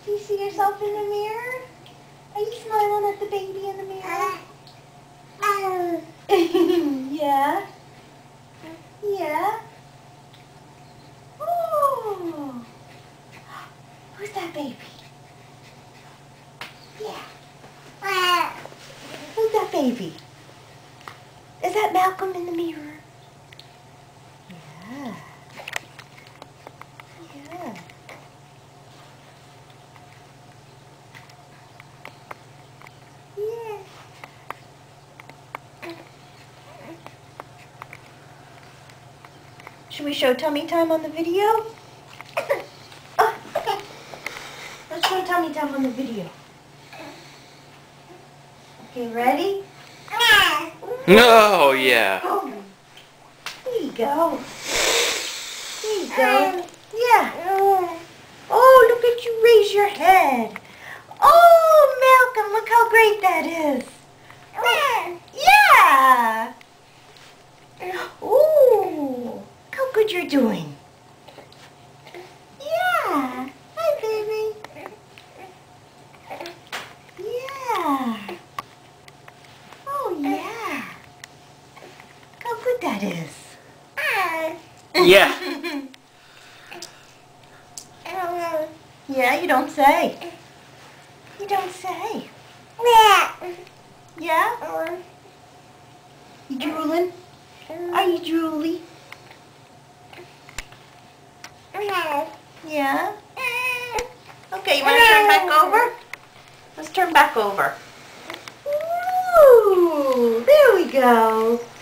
Do you see yourself in the mirror? Are you smiling at the baby in the mirror? Yeah. Yeah. Oh. Who's that baby? Yeah. Who's that baby? Is that Malcolm in the mirror? Yeah. Yeah. Yeah. Should we show tummy time on the video? Oh, okay. Let's show tummy time on the video. Okay, ready? Oh, yeah. Oh, there you go. There you go. Yeah. Oh, look at you raise your head. Oh, Malcolm, look how great that is. Yeah. Ooh, look how good you're doing. Yeah. Hi, baby. Yeah. Oh, yeah. Look how good that is. Yeah. Yeah, you don't say. You don't say. Yeah? You drooling? Are you drooly? Yeah? Okay, you want to turn back over? Let's turn back over. Ooh, there we go.